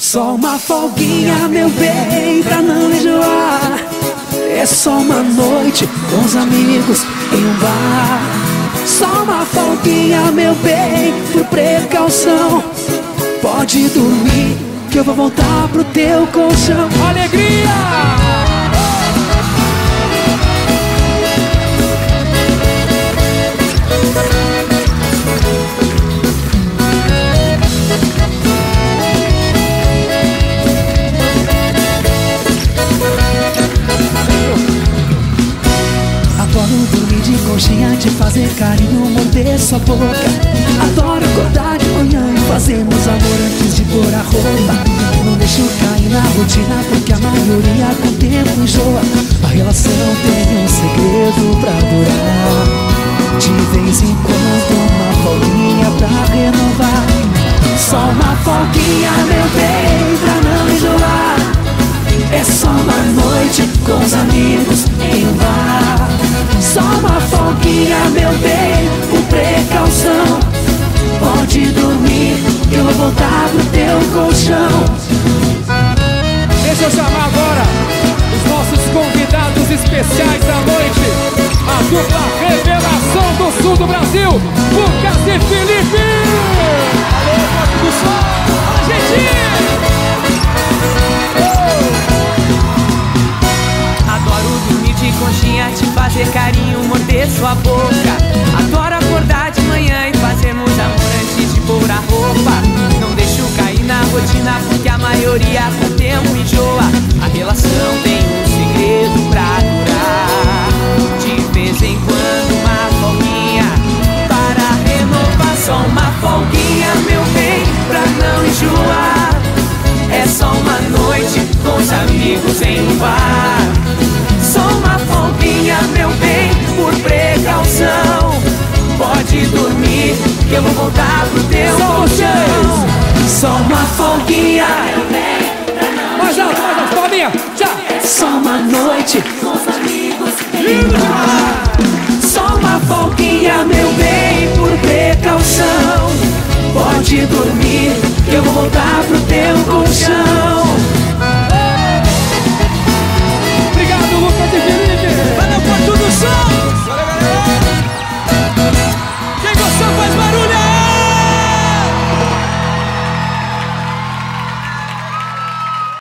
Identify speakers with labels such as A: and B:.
A: Só uma folguinha, meu bem, pra não enjoar. É só uma noite com os amigos em um bar. Só uma folguinha, meu bem, por precaução. Pode dormir que eu vou voltar pro teu colchão.
B: Alegria!
A: Adoro dormir de conchinha, te fazer carinho, morder sua boca. Adoro acordar de manhã e fazermos amor antes de pôr a roupa. Não deixo cair na rotina, porque a maioria com o tempo enjoa. A relação tem um segredo pra durar. De vez em quando uma folguinha pra renovar. Só uma folguinha, meu bem, pra não enjoar. É só uma noite com os amigos em um bar. Só uma folguinha, meu bem, por precaução. Pode dormir que eu vou voltar pro teu colchão.
B: Deixa eu chamar agora os nossos convidados especiais da noite. A dupla revelação do sul do Brasil, Lucas e Felipe. Alô, Porto do Sol, Argentina.
C: Adoro dormir de conchinha, te fazer carinho, morder sua boca. Adoro acordar de manhã e fazermos amor antes de pôr a roupa. Não deixo cair na rotina, porque a maioria com o tempo enjoa. A relação tem um segredo pra durar. De vez em quando uma folguinha para renovar. Só uma folguinha, meu bem, pra não enjoar. É só uma noite com os amigos em um bar. Só uma folguinha, meu bem, por precaução. Pode dormir que eu vou voltar pro teu colchão. Só uma folguinha, meu bem, pra não
B: Mais alto, palminha, já.
A: é só uma noite com os amigos em um bar.